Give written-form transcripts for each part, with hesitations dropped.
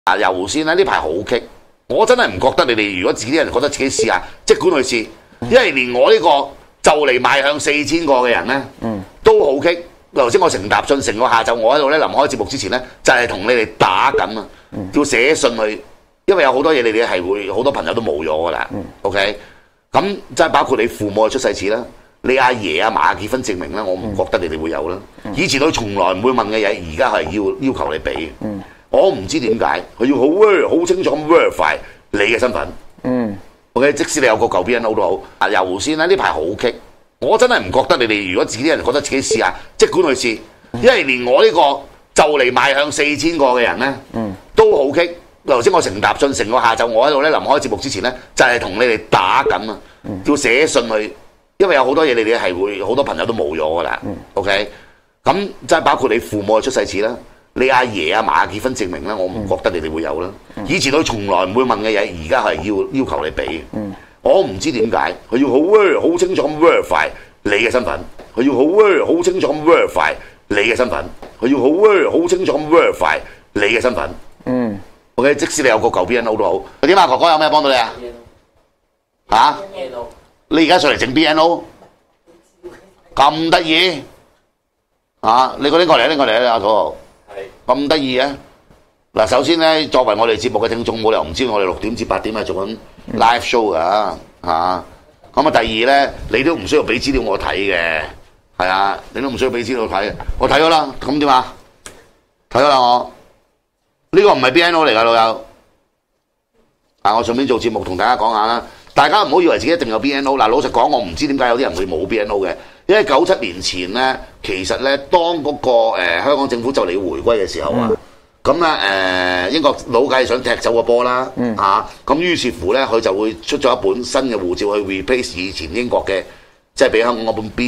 油先啦，呢排好棘，我真係唔覺得你哋如果自己啲人覺得自己試下，即管去試，因為連我呢個就嚟邁向4000個嘅人咧，都好棘。頭先我成搭信成個下晝，我喺度咧臨開節目之前咧，就係同你哋打緊啊，要寫信去，因為有好多嘢你哋係會好多朋友都冇咗噶啦，OK？ 咁即係包括你父母嘅出世紙啦，你阿爺阿嫲嘅結婚證明啦，我唔覺得你哋會有啦。以前佢從來唔會問嘅嘢，而家係要求你俾。我唔知點解，佢要好清楚咁 verify 你嘅身份。OK， 即使你有個舊 BNO 都好。油先啦，呢排好棘，我真係唔覺得你哋如果自己啲人覺得自己試下，即管去試，因為連我呢個就嚟邁向4000個嘅人咧，都好棘。頭先我成搭信成個下晝，我喺度咧臨開節目之前咧，就係同你哋打緊啊，要寫信去，因為有好多嘢你哋係會好多朋友都冇咗噶啦，OK？ 咁即係包括你父母嘅出世紙啦，你阿爺阿嫲嘅結婚證明啦，我唔覺得你哋會有啦。以前佢從來唔會問嘅嘢，而家係要求你俾。我唔知點解，佢要好清楚咁 verify 你嘅身份，佢要好清楚咁 verify 你嘅身份，佢要好清楚咁 verify 你嘅身份。OK， 即使你有個舊 BNO 都好。點啊，哥哥有咩幫到你啊？嚇？你而家上嚟整 BNO 咁得意啊？你嗰啲過嚟，拎過嚟啊，阿土豪。咁得意啊！嗱，首先咧，作為我哋節目嘅聽眾，冇理由唔知我哋6點至8點係做緊 live show 噶嚇。咁啊，第二咧，你都唔需要俾資料我睇嘅，係啊，你都唔需要俾資料我睇。我睇咗啦，咁點啊？睇咗啦，我呢個唔係 BNO 嚟㗎，老友。我順便做節目同大家講下啦。大家唔好以為自己一定有 BNO。嗱，老實講，我唔知點解有啲人會冇 BNO 嘅。因為97年前咧，其實咧，當嗰個香港政府就嚟要回歸嘅時候啊，咁咧英國佬梗係想踢走個波啦，咁於是乎咧，佢就會出咗一本新嘅護照去 replace 以前英國嘅，即係俾香港嗰本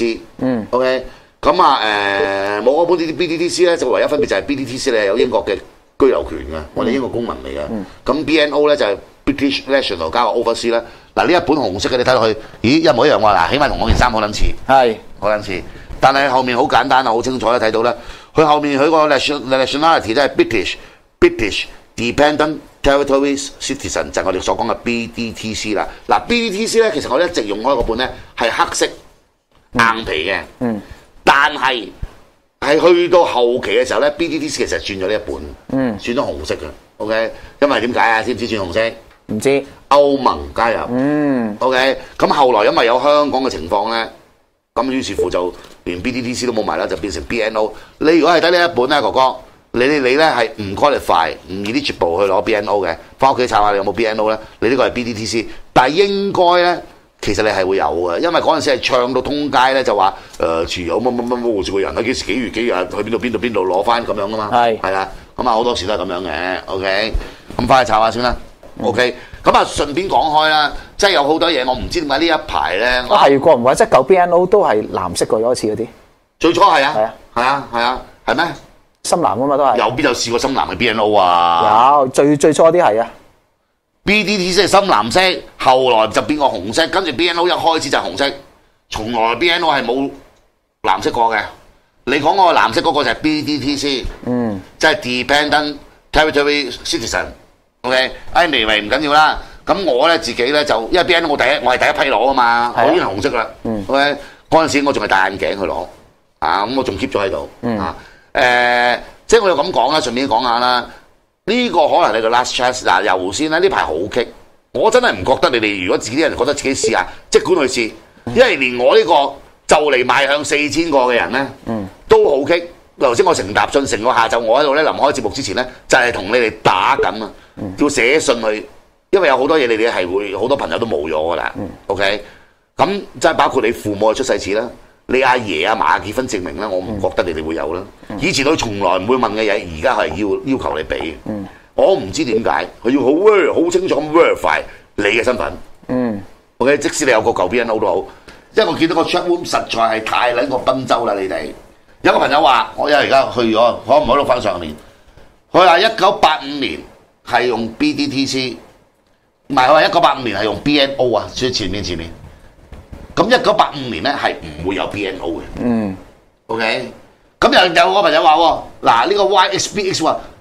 BDTC。OK， 咁冇嗰本 BDTC 咧，就唯一分別就係 BDTC 咧有英國嘅居留權嘅，我哋英國公民嚟嘅。咁 BNO 咧就係 British National 加個 Overseas 啦。嗱，呢一本紅色嘅你睇落去，咦，一模一樣喎！嗱，起碼同我件衫好撚似，係好撚似。但係後面好簡單啊，好清楚咧睇到咧，佢後面佢個 nationality 都係 British Dependent Territories Citizen， 就係我哋所講嘅 BDTC 啦。嗱 ，BDTC 咧其實我一直用開嗰本咧係黑色硬皮嘅，但係去到後期嘅時候咧 ，BDTC 其實轉咗呢一本，轉咗紅色嘅。OK， 因為點解啊？知唔知轉紅色？唔知。歐盟加入，OK， 咁後來因為有香港嘅情況咧，咁於是乎就連 BDTC 都冇埋啦，就變成 BNO。你如果係得呢一本咧，哥哥，你咧係唔 qualify 唔 eligible 去攞 BNO 嘅，翻屋企查下你有冇 BNO 咧。你呢個係 BDTC， 但係應該咧，其實你係會有嘅，因為嗰陣時係唱到通街咧，就話持有乜護照嘅人喺幾時幾月幾日去邊度攞翻咁樣噶嘛，係啦，咁好多時都係咁樣嘅 ，OK， 咁翻去查下先啦 ，OK。咁順便講開啦，即係有好多嘢，我唔知點解呢一排咧， 係過唔怪，即係舊 BNO 都係藍色過咗一次嗰啲。 最初係啊，係咩？ 深藍啊嘛都係。 有邊有試過深藍嘅 BNO 啊？ 有，最初啲係啊。 BDTC 係深藍色，後來就變個紅色，跟住 BNO 一開始就係紅色，從來 BNO 係冇藍色過嘅。你講嗰個藍色嗰個就係 BDTC，即係 Dependent Territory Citizen。OK，anyway 唔緊要啦。咁我咧自己咧就因為 BNO 我係第一批攞啊嘛，我已經係紅色啦。OK， 嗰陣時我仲係戴眼鏡去攞，咁我仲 keep 咗喺度。即係我又咁講啦，順便講下啦。呢個可能你個 last chance。嗱，油先啦，呢排好棘，我真係唔覺得你哋如果自己啲人覺得自己試下，即管去試，因為連我呢個就嚟邁向4000個嘅人咧，都好棘。頭先我成搭信成個下晝，我喺度咧臨開節目之前咧，就係同你哋打緊啊，要寫信去，因為有好多嘢你哋係會好多朋友都冇咗噶啦。OK， 咁即係包括你父母嘅出世紙啦，你阿爺阿嫲嘅結婚證明啦，我唔覺得你哋會有啦。以前佢從來唔會問嘅嘢，而家係要求你俾。我唔知點解，佢要好清楚咁 verify 你嘅身份。OK， 即使你有個舊 BNO 都好，因為我見到個 chat room 實在係太撚個賓州啦，你哋。有個朋友話：我而家去咗，可唔可以錄翻上面？佢話1985年係用 BDTC， 唔係佢話1985年係用 BNO 啊，所以前面。咁1985年咧係唔會有 BNO 嘅。OK， 咁又有個朋友話喎，嗱呢個 YXBX 話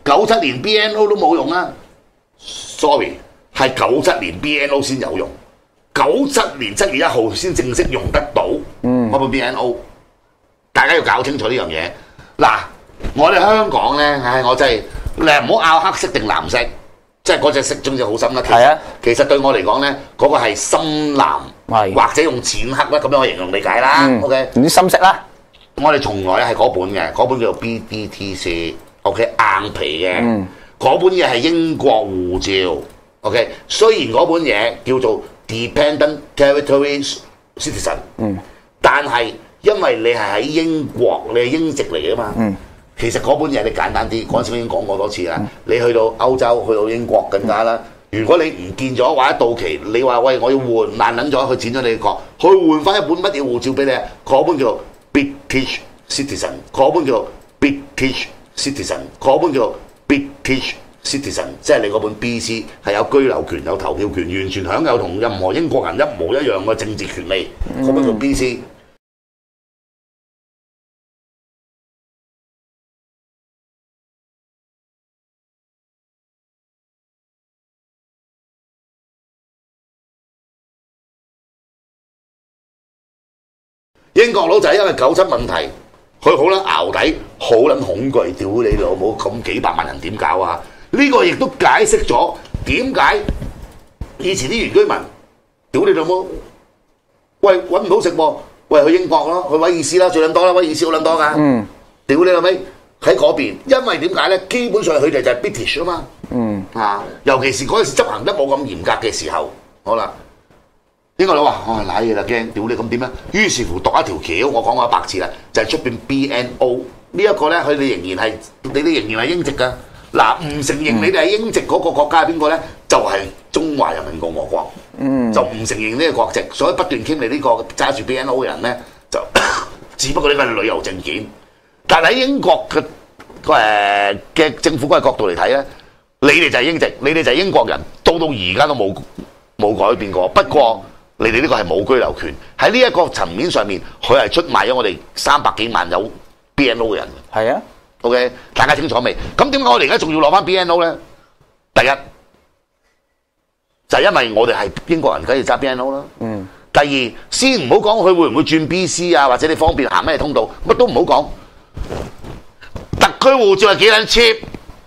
97年 BNO 都冇用啊 ，sorry， 係97年 BNO 先有用，97年7月1號先正式用得到嗰本 BNO， 大家要搞清楚呢樣嘢。嗱，我哋香港咧，唉，我真係你唔好拗黑色定藍色，即係嗰隻色總之好深啦。 係啊， 其實對我嚟講咧，嗰、個係深藍，或者用淺黑啦，咁樣我形容理解啦。OK， 唔知深色啦。 我哋從來係嗰本嘅，嗰本叫做 BDTC，OK， 硬皮嘅，嗰本嘢係英國護照 ，OK， 雖然嗰本嘢叫做 Dependent Territory Citizen，但係因為你係喺英國，你係英籍嚟嘅嘛，其實嗰本嘢你簡單啲，嗰陣時已經講過多次啦。你去到歐洲，去到英國更加啦。如果你唔見咗或者到期，你話喂我要換爛撚咗，佢剪咗你個，佢換翻一本乜嘢護照俾你？嗰本叫做 British Citizen， 嗰本叫做 British Citizen， 嗰本叫做 British Citizen， 即係你嗰本 BC 係有居留權、有投票權，完全享有同任何英國人一模一樣嘅政治權利。嗰本叫 BC。英國佬就係因為97問題，佢好撚淆底，好撚恐懼，屌你老母咁幾百萬人點搞啊？呢、個亦都解釋咗點解以前啲原居民屌你老母，喂揾唔到食喎，喂去英國咯，去威爾斯啦，最撚多啦，威爾斯好撚多㗎。屌你老味喺嗰邊，因為點解咧？基本上佢哋就係 British 啊嘛。尤其是嗰陣時執行得冇咁嚴格嘅時候，好啦。英國佬話：我賴嘢啦，驚屌你咁點咧？於是乎度一條橋，我講過100次啦，就係出邊 BNO 呢一個咧，佢哋仍然係你哋仍然係英籍㗎。嗱，唔承認你哋係英籍嗰個國家係邊個咧？就係、中華人民共和國。就唔承認呢個國籍，所以不斷傾你呢個揸住 BNO 嘅人咧，就只不過呢個係旅遊證件。但係喺英國嘅政府嗰個角度嚟睇咧，你哋就係英籍，你哋就係英國人，到而家都冇改變過。不過你哋呢個係冇居留權，喺呢一個層面上面，佢係出賣咗我哋300幾萬有 BNO 嘅人。 係啊 ，OK， 大家清楚未？咁點解我哋而家仲要攞翻 BNO 咧？第一就係、因為我哋係英國人，梗係要揸 BNO 啦。第二，先唔好講佢會唔會轉 BC 啊，或者你方便行咩通道，乜都唔好講。特區護照係幾撚 cheap？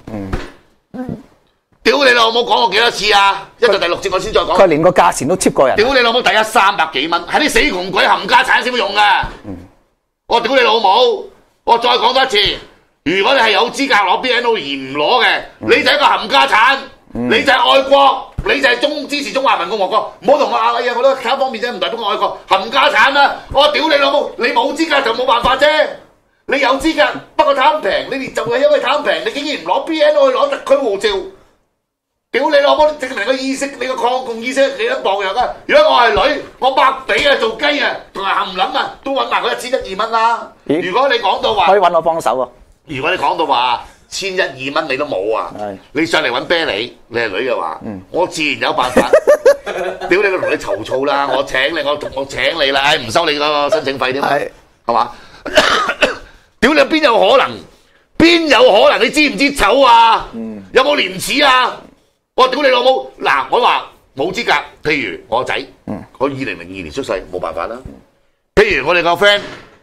屌你老母講過幾多次啊！一陣第6節我先再講。 佢連個價錢都 cheap 過人。 屌你老母！第一300幾蚊，係啲死窮鬼冚家產先會用㗎。我屌你老母！我再講多一次，如果你係有資格攞 BNO 而唔攞嘅，你就係一個冚家產，你就係愛國，你就係支持中華人民共和國。唔好同我拗嘢，我都睇方面啫，唔代表我愛國。冚家產啦！我屌你老母！你冇資格就冇辦法啫。你有資格，不過貪平，你哋就係因為貪平，你竟然唔攞 BNO 去攞特區護照。屌你老母！證明個意識，你個抗共意識幾多薄弱啊！如果我係女，我百比啊做雞啊，同埋冚撚啊，都揾埋佢1100-12蚊啦。如果你講到話， 可以揾我幫手喎。 如果你講到話1100-12蚊你都冇啊，你上嚟揾啤梨，你係女嘅話，我自然有辦法。屌你，我同你籌措啦，我請你，我請你啦，唉唔收你嗰個申請費添，係嘛？屌你邊有可能？邊有可能？你知唔知醜啊？有冇廉恥啊？我屌你老母！嗱，我話冇資格。譬如我個仔，我2002年出世，冇辦法啦。譬如我哋個 friend，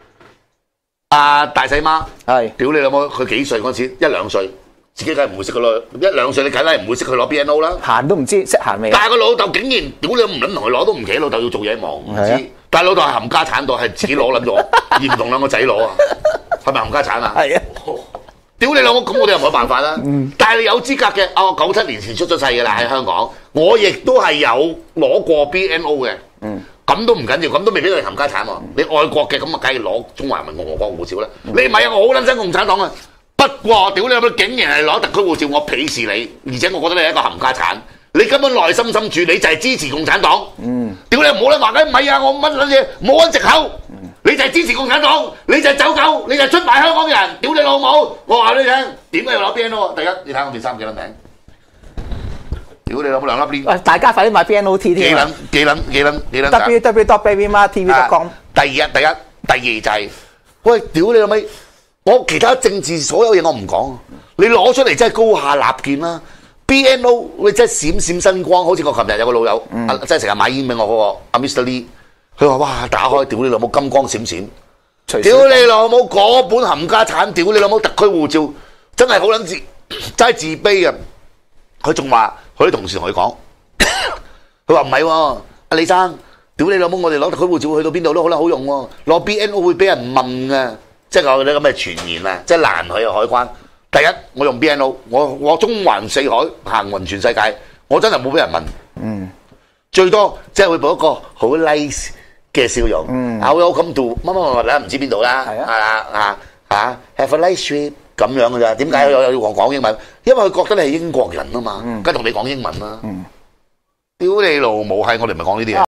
大細媽，屌你老母，佢幾歲嗰陣時？1-2歲，自己梗係唔會識佢攞。1-2歲你梗係唔會識佢攞 BNO 啦。 行都唔知識行未？ 但係個老豆竟然屌你唔撚同佢攞都唔企，老豆要做嘢忙，唔知。但係老豆係冚家產度，係自己攞撚咗，而唔同兩個仔攞啊？係咪冚家產啊？係啊。屌你老母，咁我哋又冇辦法啦。但係你有資格嘅，我97年前出咗世嘅啦喺香港，我亦都係有攞過 BNO 嘅。咁都唔緊要，咁都未必係冚家產喎。你愛國嘅咁啊，梗係攞中華人民共和國護照啦。你唔係啊，我好撚憎共產黨啊。不過屌你老母，竟然係攞特區護照，我鄙視你，而且我覺得你係一個冚家產。你根本內心深處你就係支持共產黨。屌你唔好撚話緊唔係啊，我乜撚嘢冇揾藉口。你就係支持共產黨，你就係走狗，你就係出賣香港人，屌你老母！我話你聽，點解要攞 BNO？第一，你睇我件衫幾撚名？屌你老母兩粒鏈！ 喂，大家快啲買 BNOT 添啊！ 幾撚 www.babymartv.com。 第二就係，喂，屌你老味！ 我其他政治所有嘢我唔講，你攞出嚟真係高下立見啦。BNO 你真係閃閃生光，好似我琴日有個老友，真係成日買煙俾我嗰個阿 Mr Lee，佢話哇打開屌你老母金光閃閃，屌你老母嗰本冚家產，屌你老母特區護照，真係好撚真係自卑啊！佢仲話佢啲同事同佢講，佢話唔係喎，阿李生，屌你老母，我哋攞特區護照去到邊度都好撚好用喎，攞 BNO 會俾人問啊！即係有啲咁嘅傳言啊，即係難去海關。第一，我用 BNO， 我中環四海行勻全世界，我真係冇俾人問。最多即係會報一個好 nice 嘅笑容。Welcome to 乜乜乜啦，唔知邊度啦。係啊，have a nice trip 咁樣嘅咋？點解要我講英文？因為佢覺得你係英國人啊嘛，梗係同你講英文啦。屌你老母係，我哋唔係講呢啲嘢。